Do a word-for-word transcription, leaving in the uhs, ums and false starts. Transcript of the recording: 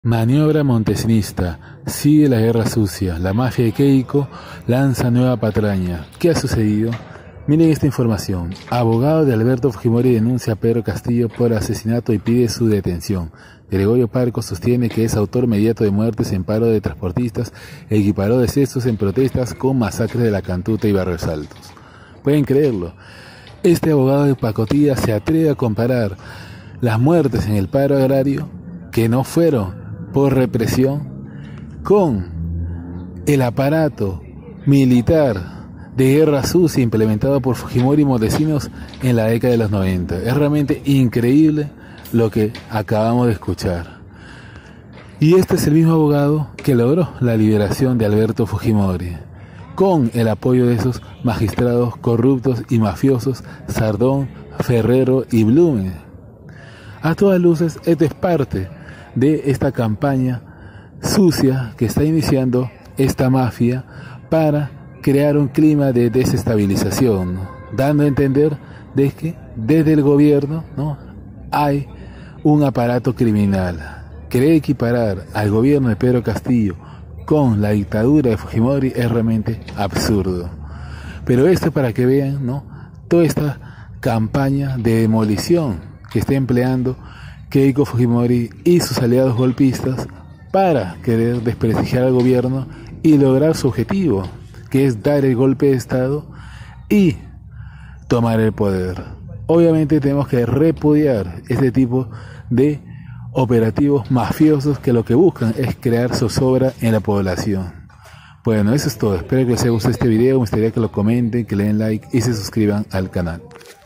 Maniobra montesinista, sigue la guerra sucia, la mafia de Keiko lanza nueva patraña. ¿Qué ha sucedido? Miren esta información. Abogado de Alberto Fujimori denuncia a Pedro Castillo por asesinato y pide su detención. Gregorio Parco sostiene que es autor inmediato de muertes en paro de transportistas e equiparó decesos en protestas con masacres de La Cantuta y Barrios Altos. ¿Pueden creerlo? Este abogado de pacotilla se atreve a comparar las muertes en el paro agrario, que no fueron por represión, con el aparato militar de guerra sucia implementado por Fujimori y Montesinos en la década de los noventa. Es realmente increíble lo que acabamos de escuchar. Y este es el mismo abogado que logró la liberación de Alberto Fujimori, con el apoyo de esos magistrados corruptos y mafiosos Sardón, Ferrero y Blume. A todas luces, esto es parte de esta campaña sucia que está iniciando esta mafia para crear un clima de desestabilización, ¿no? Dando a entender de que desde el gobierno, ¿no?, hay un aparato criminal. Querer equiparar al gobierno de Pedro Castillo con la dictadura de Fujimori es realmente absurdo. Pero esto es para que vean, ¿no?, toda esta campaña de demolición que está empleando Keiko Fujimori y sus aliados golpistas para querer desprestigiar al gobierno y lograr su objetivo, que es dar el golpe de Estado y tomar el poder. Obviamente tenemos que repudiar este tipo de operativos mafiosos que lo que buscan es crear zozobra en la población. Bueno, eso es todo. Espero que les haya gustado este video. Me gustaría que lo comenten, que le den like y se suscriban al canal.